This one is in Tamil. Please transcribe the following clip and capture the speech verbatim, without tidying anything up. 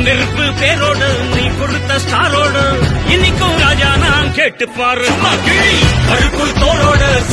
நெருப்பு பேரோடு நீ கொடுத்த ஸ்டாரோடு இன்னைக்கும் ராஜா நான் கேட்டு பாரு கருப்பு தோளோடு